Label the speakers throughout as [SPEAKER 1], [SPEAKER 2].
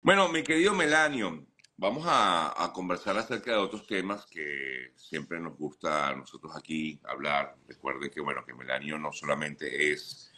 [SPEAKER 1] Bueno, mi querido Melanio, vamos a conversar acerca de otros temas que siempre nos gusta a nosotros aquí hablar. Recuerde que, bueno, que Melanio no solamente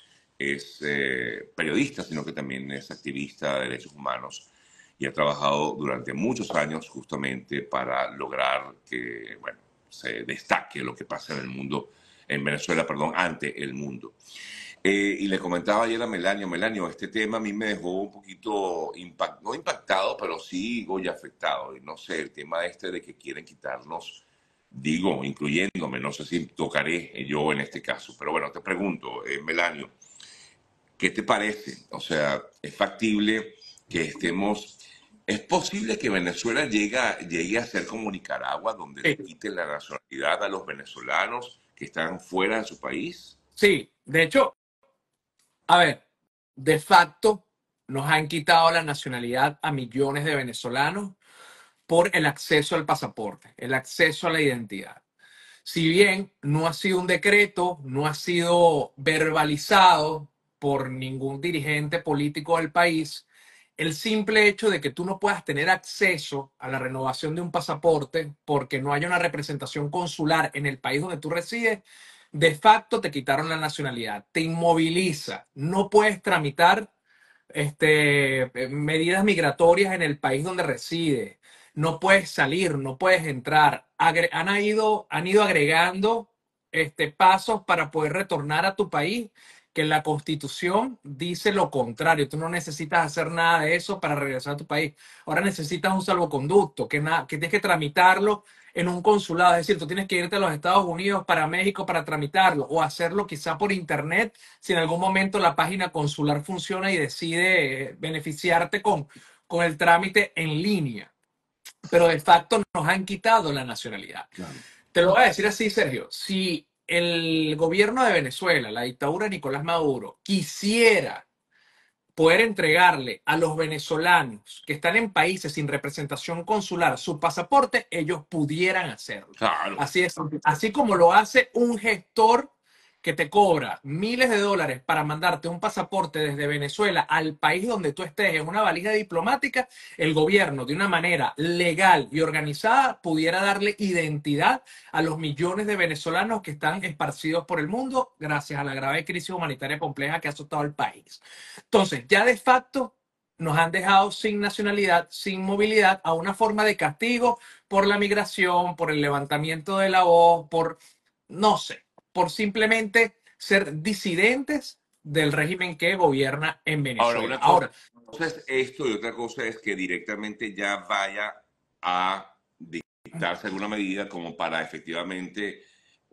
[SPEAKER 1] es periodista, sino que también es activista de derechos humanos y ha trabajado durante muchos años justamente para lograr que, bueno, se destaque lo que pasa en el mundo, en Venezuela, perdón, ante el mundo. Y le comentaba ayer a Melanio, este tema a mí me dejó un poquito, no impactado, pero sí, digo, ya afectado. Y no sé, el tema este de que quieren quitarnos, digo, incluyéndome, no sé si tocaré yo en este caso, pero bueno, te pregunto, Melanio, ¿qué te parece? O sea, ¿es factible que estemos... ¿Es posible que Venezuela llegue a ser como Nicaragua, donde le
[SPEAKER 2] Sí,
[SPEAKER 1] quiten la nacionalidad a los venezolanos que están fuera de su país?
[SPEAKER 2] sí, de hecho, a ver, de facto nos han quitado la nacionalidad a millones de venezolanos por el acceso al pasaporte, el acceso a la identidad. Si bien no ha sido un decreto, no ha sido verbalizado por ningún dirigente político del país, el simple hecho de que tú no puedas tener acceso a la renovación de un pasaporte porque no haya una representación consular en el país donde tú resides, de facto te quitaron la nacionalidad, te inmoviliza, no puedes tramitar medidas migratorias en el país donde resides, no puedes salir, no puedes entrar. Han ido agregando pasos para poder retornar a tu país, que la Constitución dice lo contrario. Tú no necesitas hacer nada de eso para regresar a tu país. Ahora necesitas un salvoconducto, que tienes que tramitarlo en un consulado. Es decir, tú tienes que irte a los Estados Unidos, para México, para tramitarlo, o hacerlo quizá por internet, si en algún momento la página consular funciona y decide beneficiarte con el trámite en línea. Pero de facto nos han quitado la nacionalidad.
[SPEAKER 1] Claro.
[SPEAKER 2] Te lo voy a decir así, Sergio. Si el gobierno de Venezuela, la dictadura de Nicolás Maduro, quisiera poder entregarle a los venezolanos que están en países sin representación consular su pasaporte, ellos pudieran hacerlo.
[SPEAKER 1] Claro.
[SPEAKER 2] Así es, así como lo hace un gestor que te cobra miles de dólares para mandarte un pasaporte desde Venezuela al país donde tú estés en una valija diplomática, el gobierno de una manera legal y organizada pudiera darle identidad a los millones de venezolanos que están esparcidos por el mundo gracias a la grave crisis humanitaria compleja que ha azotado el país. Entonces, ya de facto nos han dejado sin nacionalidad, sin movilidad, a una forma de castigo por la migración, por el levantamiento de la voz, por, no sé, por simplemente ser disidentes del régimen que gobierna en
[SPEAKER 1] Ahora,
[SPEAKER 2] Venezuela.
[SPEAKER 1] una cosa
[SPEAKER 2] Ahora,
[SPEAKER 1] es esto y otra cosa es que directamente ya vaya a dictarse alguna medida como para efectivamente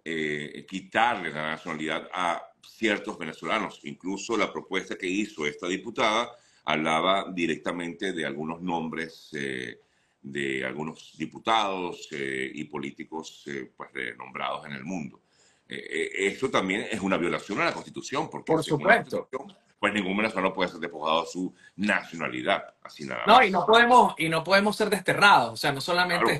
[SPEAKER 1] quitarle la nacionalidad a ciertos venezolanos. Incluso la propuesta que hizo esta diputada hablaba directamente de algunos nombres de algunos diputados y políticos pues, nombrados en el mundo. Esto también es una violación a la Constitución, porque
[SPEAKER 2] por
[SPEAKER 1] según la
[SPEAKER 2] supuesto.
[SPEAKER 1] Constitución pues ningún venezolano puede ser despojado de su nacionalidad, así nada
[SPEAKER 2] No,
[SPEAKER 1] más.
[SPEAKER 2] y no podemos ser desterrados. O sea, no solamente
[SPEAKER 1] Claro.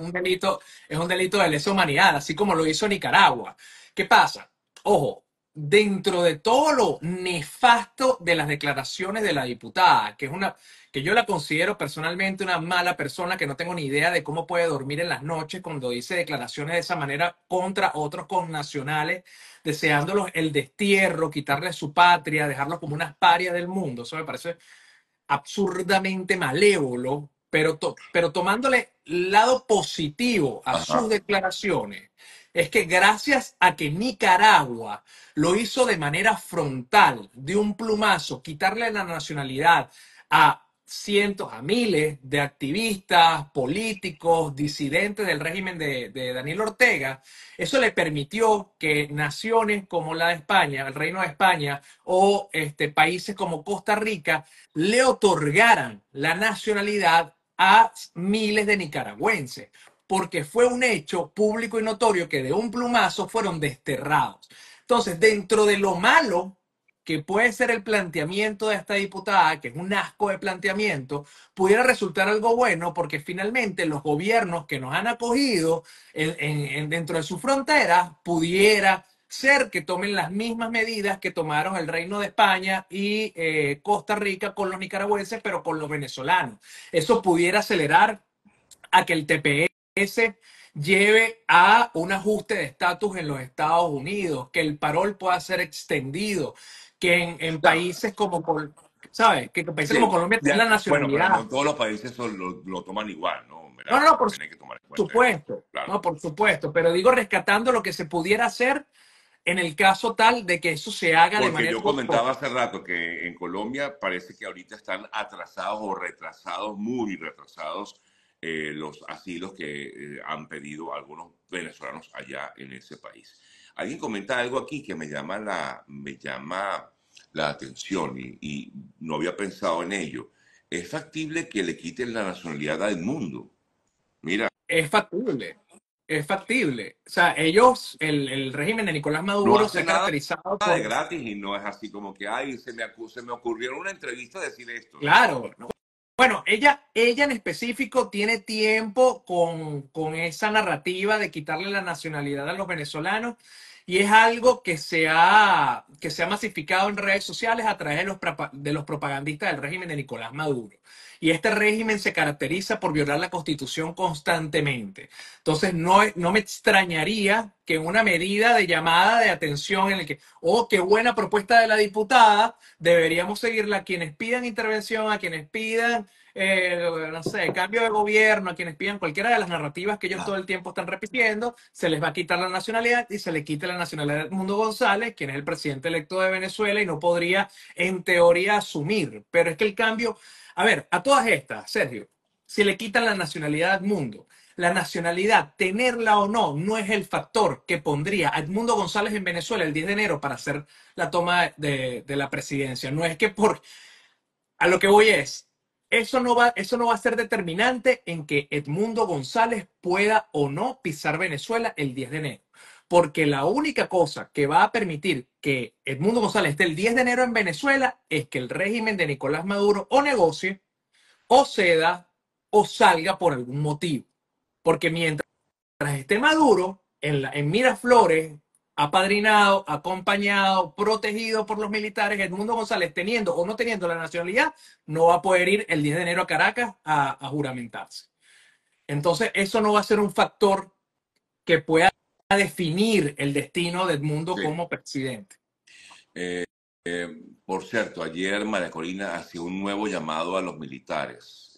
[SPEAKER 2] es un delito de lesa humanidad, así como lo hizo Nicaragua. ¿Qué pasa? Ojo, dentro de todo lo nefasto de las declaraciones de la diputada, que yo la considero personalmente una mala persona, que no tengo ni idea de cómo puede dormir en las noches cuando dice declaraciones de esa manera contra otros connacionales, deseándolos el destierro, quitarles su patria, dejarlos como unas parias del mundo. Eso me parece absurdamente malévolo, pero tomándole lado positivo a sus
[SPEAKER 1] Ajá.
[SPEAKER 2] declaraciones, es que gracias a que Nicaragua lo hizo de manera frontal, de un plumazo, quitarle la nacionalidad a cientos, a miles de activistas, políticos, disidentes del régimen de Daniel Ortega, eso le permitió que naciones como la de España, el Reino de España, o países como Costa Rica, le otorgaran la nacionalidad a miles de nicaragüenses, porque fue un hecho público y notorio que de un plumazo fueron desterrados. Entonces, dentro de lo malo que puede ser el planteamiento de esta diputada, que es un asco de planteamiento, pudiera resultar algo bueno, porque finalmente los gobiernos que nos han acogido dentro de sus fronteras pudiera ser que tomen las mismas medidas que tomaron el Reino de España y Costa Rica con los nicaragüenses, pero con los venezolanos. Eso pudiera acelerar a que el TPS lleve a un ajuste de estatus en los Estados Unidos, que el parol pueda ser extendido, que en
[SPEAKER 1] Claro,
[SPEAKER 2] países como, ¿sabes? Que en países como
[SPEAKER 1] sí,
[SPEAKER 2] Colombia tengan la
[SPEAKER 1] ya, bueno, pero
[SPEAKER 2] nacionalidad.
[SPEAKER 1] no todos los países lo toman igual, ¿no?
[SPEAKER 2] No, no,
[SPEAKER 1] Melania,
[SPEAKER 2] no, por
[SPEAKER 1] también hay que tomar en cuenta eso.
[SPEAKER 2] supuesto,
[SPEAKER 1] Claro.
[SPEAKER 2] no, por supuesto, pero digo rescatando lo que se pudiera hacer en el caso tal de que eso se haga de
[SPEAKER 1] Porque
[SPEAKER 2] manera
[SPEAKER 1] yo comentaba hace rato que en Colombia parece que ahorita están atrasados o retrasados, muy retrasados, los asilos que han pedido algunos venezolanos allá en ese país. Alguien comenta algo aquí que me llama la atención y no había pensado en ello. Es factible que le quiten la nacionalidad al mundo. Mira,
[SPEAKER 2] es factible. Es factible. O sea, ellos, el régimen de Nicolás
[SPEAKER 1] no
[SPEAKER 2] Maduro se
[SPEAKER 1] hace
[SPEAKER 2] ha
[SPEAKER 1] nada
[SPEAKER 2] caracterizado
[SPEAKER 1] de
[SPEAKER 2] por,
[SPEAKER 1] gratis y no es así como que, ay, se me ocurrió en una entrevista decir esto. No, no,
[SPEAKER 2] claro, ¿no? Bueno, ella en específico tiene tiempo con esa narrativa de quitarle la nacionalidad a los venezolanos y es algo que se ha masificado en redes sociales a través de los propagandistas del régimen de Nicolás Maduro. Y este régimen se caracteriza por violar la constitución constantemente. Entonces, no me extrañaría que en una medida de llamada de atención en el que, oh, qué buena propuesta de la diputada, deberíamos seguirla a quienes pidan intervención, a quienes pidan, no sé, cambio de gobierno, a quienes pidan cualquiera de las narrativas que ellos todo el tiempo están repitiendo, se les va a quitar la nacionalidad y se le quita la nacionalidad a Edmundo González, quien es el presidente electo de Venezuela y no podría, en teoría, asumir. Pero es que el cambio, a ver, a todas estas, Sergio, si le quitan la nacionalidad a Edmundo, la nacionalidad, tenerla o no, no es el factor que pondría a Edmundo González en Venezuela el 10 de enero para hacer la toma de la presidencia. No es que por, a lo que voy es, eso no va a ser determinante en que Edmundo González pueda o no pisar Venezuela el 10 de enero. Porque la única cosa que va a permitir que Edmundo González esté el 10 de enero en Venezuela es que el régimen de Nicolás Maduro o negocie, o ceda, o salga por algún motivo. Porque mientras esté Maduro en Miraflores, apadrinado, acompañado, protegido por los militares, Edmundo González, teniendo o no teniendo la nacionalidad, no va a poder ir el 10 de enero a Caracas a juramentarse. Entonces, eso no va a ser un factor que pueda definir el destino de Edmundo
[SPEAKER 1] sí.
[SPEAKER 2] como presidente.
[SPEAKER 1] Eh, por cierto, ayer María Corina hacía un nuevo llamado a los militares.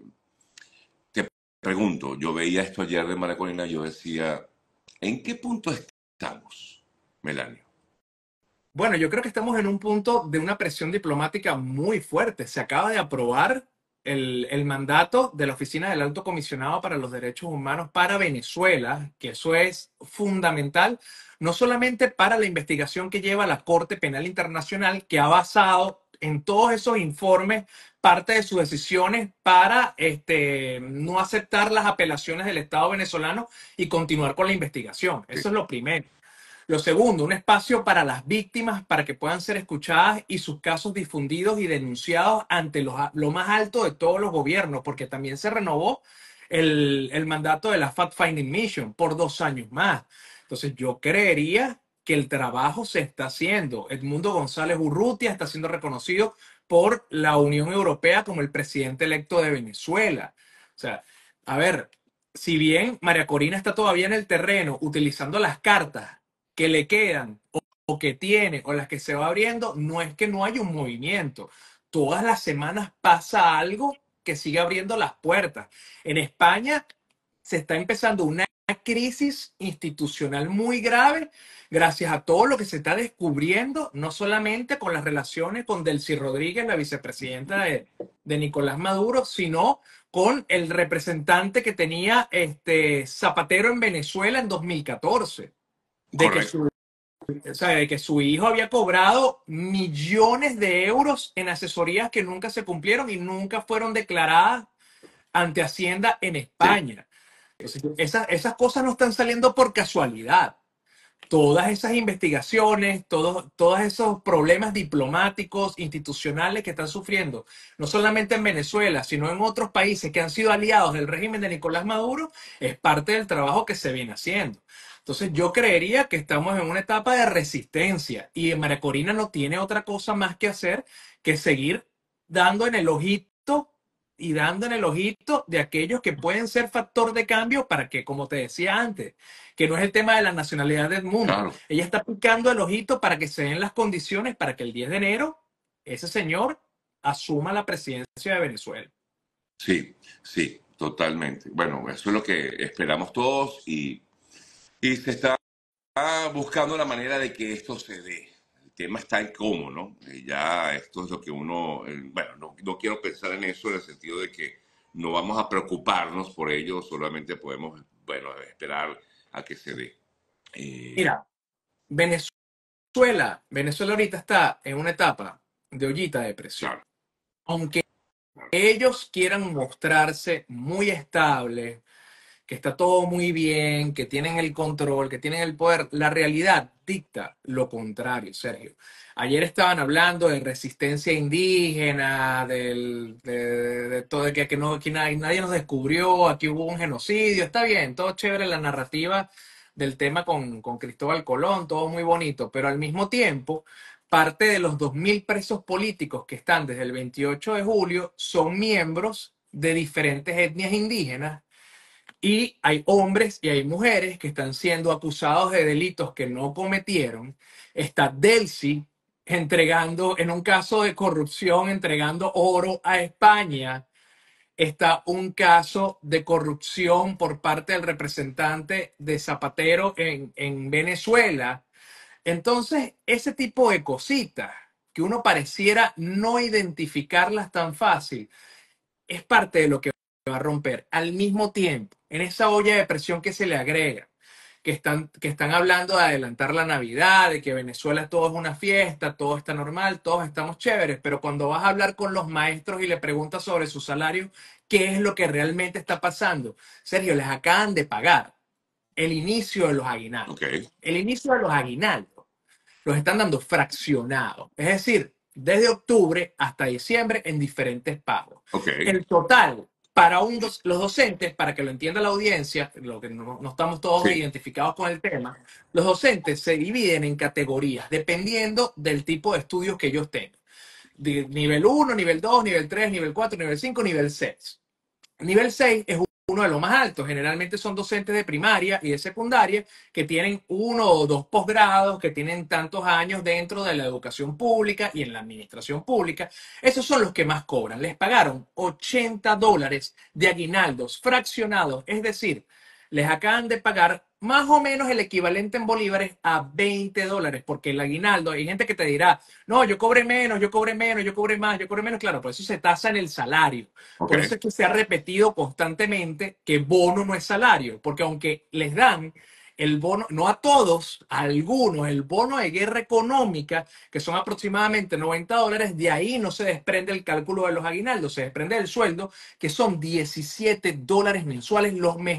[SPEAKER 1] Te pregunto, yo veía esto ayer de María Corina, yo decía, ¿en qué punto estamos, Melanio?
[SPEAKER 2] Bueno, yo creo que estamos en un punto de una presión diplomática muy fuerte. Se acaba de aprobar el mandato de la Oficina del Alto Comisionado para los Derechos Humanos para Venezuela, que eso es fundamental, no solamente para la investigación que lleva la Corte Penal Internacional, que ha basado en todos esos informes parte de sus decisiones para no aceptar las apelaciones del Estado venezolano y continuar con la investigación.
[SPEAKER 1] Sí,
[SPEAKER 2] Eso es lo primero. Lo segundo, un espacio para las víctimas para que puedan ser escuchadas y sus casos difundidos y denunciados ante lo más alto de todos los gobiernos, porque también se renovó el mandato de la Fact-Finding Mission por 2 años más. Entonces yo creería que el trabajo se está haciendo. Edmundo González Urrutia está siendo reconocido por la Unión Europea como el presidente electo de Venezuela. O sea, a ver, si bien María Corina está todavía en el terreno utilizando las cartas que le quedan o que tiene o las que se va abriendo, no es que no haya un movimiento. Todas las semanas pasa algo que sigue abriendo las puertas. En España se está empezando una crisis institucional muy grave gracias a todo lo que se está descubriendo, no solamente con las relaciones con Delcy Rodríguez, la vicepresidenta de Nicolás Maduro, sino con el representante que tenía Zapatero en Venezuela en 2014 de que
[SPEAKER 1] correcto.
[SPEAKER 2] su, o sea, de que su hijo había cobrado millones de euros en asesorías que nunca se cumplieron y nunca fueron declaradas ante Hacienda en
[SPEAKER 1] Sí.
[SPEAKER 2] España. Entonces, esas cosas no están saliendo por casualidad. Todas esas investigaciones, todos esos problemas diplomáticos, institucionales que están sufriendo, no solamente en Venezuela, sino en otros países que han sido aliados del régimen de Nicolás Maduro, es parte del trabajo que se viene haciendo. Entonces yo creería que estamos en una etapa de resistencia y María Corina no tiene otra cosa más que hacer que seguir dando en el ojito y dando en el ojito de aquellos que pueden ser factor de cambio para que, como te decía antes, que no es el tema de la nacionalidad del mundo.
[SPEAKER 1] Claro,
[SPEAKER 2] Ella está picando el ojito para que se den las condiciones para que el 10 de enero ese señor asuma la presidencia de Venezuela.
[SPEAKER 1] sí, sí, totalmente. Bueno, eso es lo que esperamos todos y se está buscando la manera de que esto se dé. El tema está en cómo, ¿no? Ya esto es lo que uno, bueno, no quiero pensar en eso en el sentido de que no vamos a preocuparnos por ello, solamente podemos, bueno, esperar a que se dé. Eh,
[SPEAKER 2] Mira, Venezuela ahorita está en una etapa de ollita de presión.
[SPEAKER 1] claro,
[SPEAKER 2] Aunque
[SPEAKER 1] claro.
[SPEAKER 2] ellos quieran mostrarse muy estables, que está todo muy bien, que tienen el control, que tienen el poder, la realidad dicta lo contrario, Sergio. Ayer estaban hablando de resistencia indígena, de todo, que no, que nadie nos descubrió, aquí hubo un genocidio, está bien, todo chévere la narrativa del tema con Cristóbal Colón, todo muy bonito, pero al mismo tiempo, parte de los 2.000 presos políticos que están desde el 28 de julio son miembros de diferentes etnias indígenas y hay hombres y hay mujeres que están siendo acusados de delitos que no cometieron. Está Delcy entregando, en un caso de corrupción, entregando oro a España. Está un caso de corrupción por parte del representante de Zapatero en Venezuela. Entonces, ese tipo de cositas que uno pareciera no identificarlas tan fácil, es parte de lo que va a romper. Al mismo tiempo, en esa olla de presión que se le agrega, que están hablando de adelantar la Navidad, de que Venezuela todo es una fiesta, todo está normal, todos estamos chéveres, pero cuando vas a hablar con los maestros y le preguntas sobre su salario, ¿qué es lo que realmente está pasando? Sergio, les acaban de pagar el inicio de los aguinaldos.
[SPEAKER 1] Ok,
[SPEAKER 2] El inicio de los aguinaldos los están dando fraccionados, es decir, desde octubre hasta diciembre en diferentes pagos.
[SPEAKER 1] ok,
[SPEAKER 2] El total para los docentes, para que lo entienda la audiencia, lo que no estamos todos
[SPEAKER 1] sí,
[SPEAKER 2] identificados con el tema, los docentes se dividen en categorías dependiendo del tipo de estudios que ellos tengan. Nivel uno, nivel 2, nivel 3, nivel 4, nivel 5, nivel 6. Nivel 6 es uno de los más altos. Generalmente son docentes de primaria y de secundaria que tienen uno o dos posgrados, que tienen tantos años dentro de la educación pública y en la administración pública. Esos son los que más cobran. Les pagaron $80 de aguinaldos fraccionados, es decir, les acaban de pagar más o menos el equivalente en bolívares a $20, porque el aguinaldo, hay gente que te dirá, no, yo cobré menos, yo cobré menos, yo cobré más, yo cobré menos, claro, por eso se tasa en el salario.
[SPEAKER 1] ok,
[SPEAKER 2] Por eso es que se ha repetido constantemente que bono no es salario, porque aunque les dan el bono, no a todos, a algunos, el bono de guerra económica, que son aproximadamente $90, de ahí no se desprende el cálculo de los aguinaldos, se desprende del sueldo, que son $17 mensuales,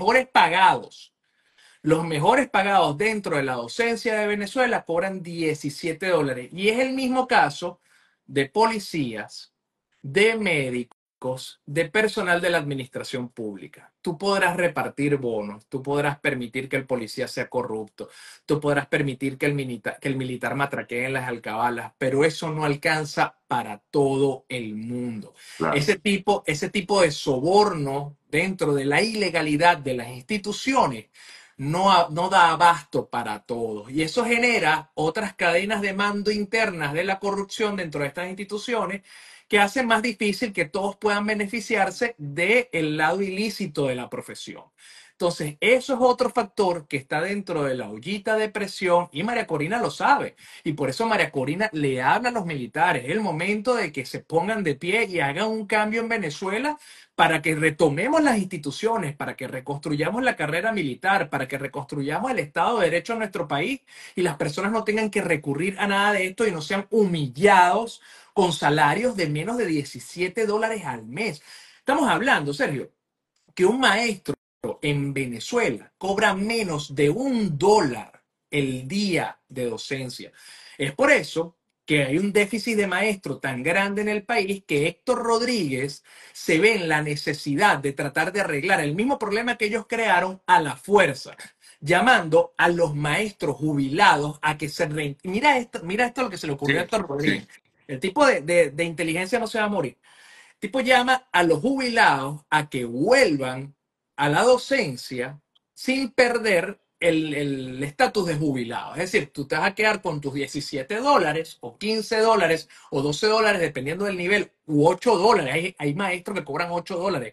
[SPEAKER 2] los mejores pagados dentro de la docencia de Venezuela cobran $17. Y es el mismo caso de policías, de médicos, de personal de la administración pública. Tú podrás repartir bonos, tú podrás permitir que el policía sea corrupto, tú podrás permitir que el militar matraquee en las alcabalas, pero eso no alcanza para todo el mundo.
[SPEAKER 1] claro,
[SPEAKER 2] Ese tipo de soborno dentro de la ilegalidad de las instituciones no da abasto para todos. Y eso genera otras cadenas de mando internas de la corrupción dentro de estas instituciones que hacen más difícil que todos puedan beneficiarse del lado ilícito de la profesión. Entonces, eso es otro factor que está dentro de la ollita de presión y María Corina lo sabe. Y por eso María Corina le habla a los militares. Es el momento de que se pongan de pie y hagan un cambio en Venezuela para que retomemos las instituciones, para que reconstruyamos la carrera militar, para que reconstruyamos el Estado de Derecho en nuestro país y las personas no tengan que recurrir a nada de esto y no sean humillados con salarios de menos de $17 al mes. Estamos hablando, Sergio, que un maestro en Venezuela cobra menos de $1 el día de docencia. Es por eso que hay un déficit de maestro tan grande en el país que Héctor Rodríguez se ve en la necesidad de tratar de arreglar el mismo problema que ellos crearon a la fuerza. llamando a los maestros jubilados a que mira esto lo que se le ocurrió a
[SPEAKER 1] Sí,
[SPEAKER 2] Héctor Rodríguez.
[SPEAKER 1] sí.
[SPEAKER 2] El tipo de inteligencia no se va a morir. El tipo llama a los jubilados a que vuelvan a la docencia sin perder el estatus de jubilado. Es decir, tú te vas a quedar con tus $17 o $15 o $12, dependiendo del nivel, u $8. Hay maestros que cobran $8,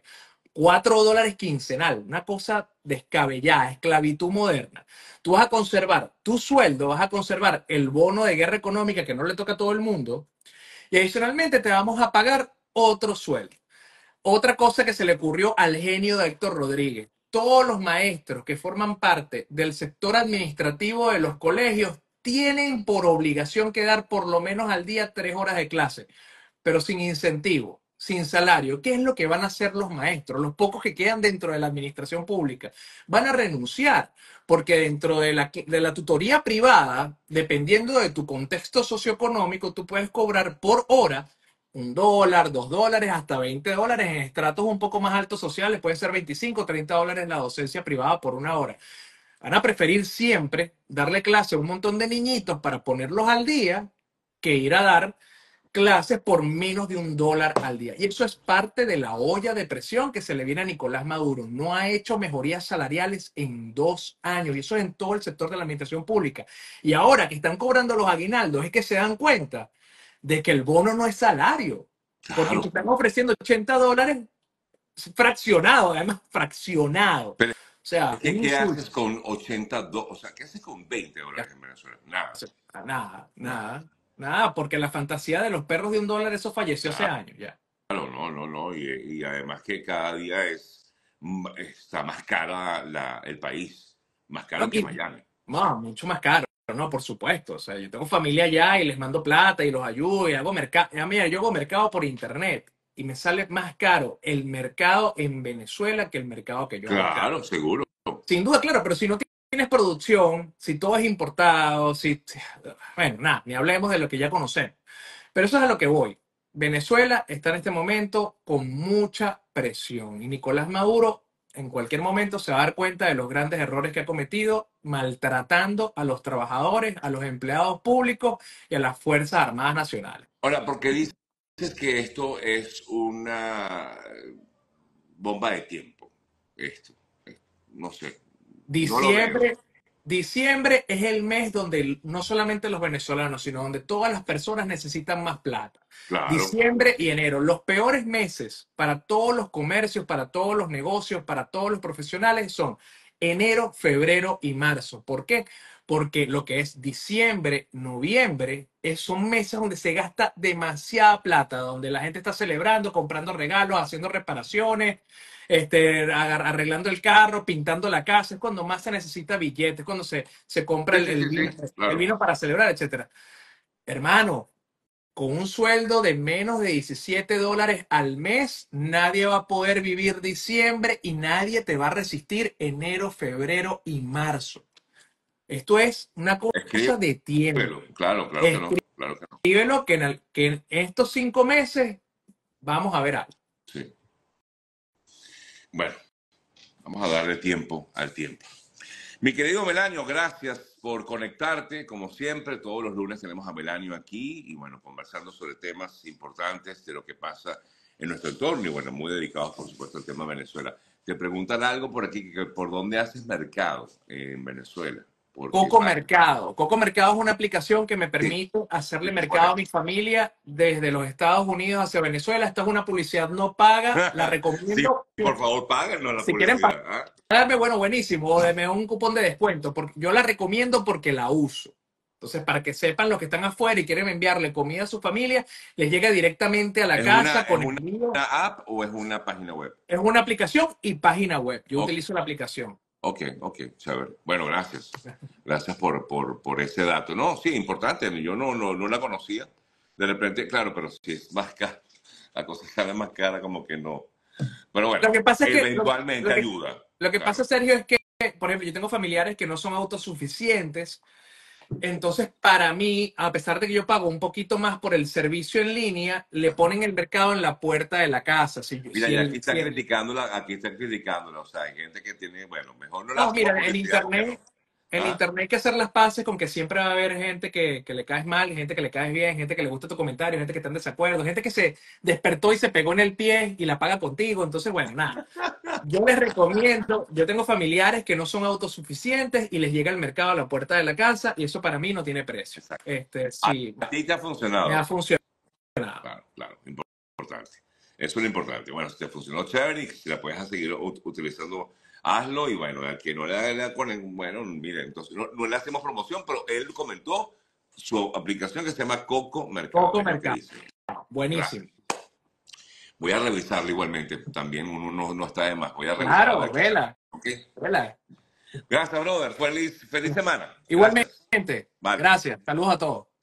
[SPEAKER 2] $4 quincenal, una cosa descabellada, esclavitud moderna. Tú vas a conservar tu sueldo, vas a conservar el bono de guerra económica que no le toca a todo el mundo, y adicionalmente te vamos a pagar otro sueldo. Otra cosa que se le ocurrió al genio de Héctor Rodríguez: todos los maestros que forman parte del sector administrativo de los colegios tienen por obligación que dar por lo menos al día 3 horas de clase, pero sin incentivo, sin salario. ¿Qué es lo que van a hacer los maestros? Los pocos que quedan dentro de la administración pública van a renunciar, porque dentro de la tutoría privada, dependiendo de tu contexto socioeconómico, tú puedes cobrar por hora $1, $2, hasta $20. En estratos un poco más altos sociales puede ser 25, $30 la docencia privada por una hora. Van a preferir siempre darle clase a un montón de niñitos para ponerlos al día que ir a dar clases por menos de $1 al día. Y eso es parte de la olla de presión que se le viene a Nicolás Maduro. No ha hecho mejorías salariales en 2 años, y eso es en todo el sector de la administración pública. Y ahora que están cobrando los aguinaldos es que se dan cuenta de que el bono no es salario, porque te
[SPEAKER 1] Claro.
[SPEAKER 2] están ofreciendo $80 fraccionado, además fraccionado. O
[SPEAKER 1] Pero
[SPEAKER 2] sea,
[SPEAKER 1] es
[SPEAKER 2] un
[SPEAKER 1] que, ¿qué haces
[SPEAKER 2] insulto.
[SPEAKER 1] con 82? O sea, ¿qué haces con $20 en Venezuela? Nada,
[SPEAKER 2] Nada,
[SPEAKER 1] nada.
[SPEAKER 2] nada, nada, porque la fantasía de los perros de $1, eso falleció hace
[SPEAKER 1] Claro,
[SPEAKER 2] años ya.
[SPEAKER 1] no, no, no. Y además que cada día está más cara el país, más
[SPEAKER 2] No,
[SPEAKER 1] caro que
[SPEAKER 2] y,
[SPEAKER 1] Miami.
[SPEAKER 2] no, mucho más caro, ¿no? Por supuesto. O sea, yo tengo familia allá y les mando plata y los ayudo y hago mercado. Mira, yo hago mercado por internet y me sale más caro el mercado en Venezuela que el mercado que yo hago acá.
[SPEAKER 1] Claro, seguro.
[SPEAKER 2] Sin duda, claro, pero si no tienes producción, si todo es importado, bueno, nada, ni hablemos de lo que ya conocemos. Pero eso es a lo que voy. Venezuela está en este momento con mucha presión y Nicolás Maduro en cualquier momento se va a dar cuenta de los grandes errores que ha cometido, maltratando a los trabajadores, a los empleados públicos y a las Fuerzas Armadas Nacionales.
[SPEAKER 1] Ahora, porque dices que esto es una bomba de tiempo, esto, no sé, no lo veo.
[SPEAKER 2] Diciembre, diciembre es el mes donde no solamente los venezolanos, sino donde todas las personas necesitan más plata.
[SPEAKER 1] Claro,
[SPEAKER 2] Diciembre y enero, los peores meses para todos los comercios, para todos los negocios, para todos los profesionales son enero, febrero y marzo. ¿Por qué? Porque lo que es diciembre, noviembre, son meses donde se gasta demasiada plata, donde la gente está celebrando, comprando regalos, haciendo reparaciones, arreglando el carro, pintando la casa. Es cuando más se necesita billetes, cuando se compra
[SPEAKER 1] sí,
[SPEAKER 2] el,
[SPEAKER 1] sí,
[SPEAKER 2] el
[SPEAKER 1] sí,
[SPEAKER 2] vino,
[SPEAKER 1] sí,
[SPEAKER 2] el
[SPEAKER 1] claro.
[SPEAKER 2] vino para celebrar, etcétera. Hermano, con un sueldo de menos de $17 al mes, nadie va a poder vivir diciembre y nadie te va a resistir enero, febrero y marzo. Esto es una cosa de tiempo.
[SPEAKER 1] Escríbelo, claro, claro que no, claro que no.
[SPEAKER 2] Escríbelo que en estos 5 meses vamos a ver algo.
[SPEAKER 1] Sí. Bueno, vamos a darle tiempo al tiempo. Mi querido Melanio, gracias por conectarte. Como siempre, todos los lunes tenemos a Melanio aquí y bueno, conversando sobre temas importantes de lo que pasa en nuestro entorno y bueno, muy dedicados por supuesto al tema de Venezuela. Te preguntan algo por aquí, que por dónde haces mercado en Venezuela, porque
[SPEAKER 2] Coco
[SPEAKER 1] sabes,
[SPEAKER 2] Mercado. Coco Mercado es una aplicación que me
[SPEAKER 1] sí,
[SPEAKER 2] permite hacerle
[SPEAKER 1] sí, sé cuál
[SPEAKER 2] mercado a
[SPEAKER 1] es.
[SPEAKER 2] mi familia desde los Estados Unidos hacia Venezuela. Esta es una publicidad no paga, la
[SPEAKER 1] Sí,
[SPEAKER 2] recomiendo.
[SPEAKER 1] por favor, páganos la
[SPEAKER 2] Si quieren
[SPEAKER 1] publicidad. ¿Ah?
[SPEAKER 2] pagarme, bueno, buenísimo, o denme un cupón de descuento, porque yo la recomiendo porque la uso. Entonces, para que sepan los que están afuera y quieren enviarle comida a su familia, les llega directamente a la casa
[SPEAKER 1] Es
[SPEAKER 2] con
[SPEAKER 1] una
[SPEAKER 2] envío.
[SPEAKER 1] app o es una página web?
[SPEAKER 2] Es una aplicación y página web. Yo
[SPEAKER 1] Ok,
[SPEAKER 2] utilizo la aplicación.
[SPEAKER 1] ok, ok, chévere. Bueno, gracias. Gracias por ese dato. No, sí, importante. Yo no la conocía. De repente, claro, pero si es más cara, la cosa sale más cara, como que no. Pero bueno,
[SPEAKER 2] Lo que pasa es que,
[SPEAKER 1] eventualmente ayuda.
[SPEAKER 2] lo que pasa,
[SPEAKER 1] Claro.
[SPEAKER 2] Sergio, es que, por ejemplo, yo tengo familiares que no son autosuficientes Entonces, para mí, a pesar de que yo pago un poquito más por el servicio en línea, le ponen el mercado en la puerta de la casa. Si,
[SPEAKER 1] Mira,
[SPEAKER 2] si
[SPEAKER 1] y
[SPEAKER 2] el, si el-
[SPEAKER 1] aquí está criticándola, o sea, hay gente que tiene, bueno, mejor no le
[SPEAKER 2] No,
[SPEAKER 1] hacemos
[SPEAKER 2] mira,
[SPEAKER 1] publicidad porque no.
[SPEAKER 2] en
[SPEAKER 1] ¿Ah?
[SPEAKER 2] internet hay que hacer las paces con que siempre va a haber gente que le caes mal, gente que le caes bien, gente que le gusta tu comentario, gente que está en desacuerdo, gente que se despertó y se pegó en el pie y la paga contigo. Entonces, bueno, nada. Yo les recomiendo, yo tengo familiares que no son autosuficientes y les llega el mercado a la puerta de la casa y eso para mí no tiene precio.
[SPEAKER 1] Exacto.
[SPEAKER 2] Sí,
[SPEAKER 1] A ti te ha
[SPEAKER 2] me ha
[SPEAKER 1] funcionado.
[SPEAKER 2] funcionado.
[SPEAKER 1] Claro, claro, importante. Eso es lo importante. Bueno, si te funcionó chévere y si la puedes seguir utilizando, hazlo. Y bueno, al que no bueno, mire, entonces no le hacemos promoción, pero él comentó su aplicación que se llama Coco Mercado,
[SPEAKER 2] Poco
[SPEAKER 1] es lo que
[SPEAKER 2] mercado.
[SPEAKER 1] dice. Gracias.
[SPEAKER 2] Buenísimo.
[SPEAKER 1] Voy a revisarlo igualmente. También uno no está de más. Voy a revisar a
[SPEAKER 2] Claro,
[SPEAKER 1] ver qué tal.
[SPEAKER 2] vela,
[SPEAKER 1] ¿Ok?
[SPEAKER 2] vela.
[SPEAKER 1] Gracias, brother. Feliz semana. Gracias.
[SPEAKER 2] Igualmente,
[SPEAKER 1] Vale.
[SPEAKER 2] gracias. Saludos a todos.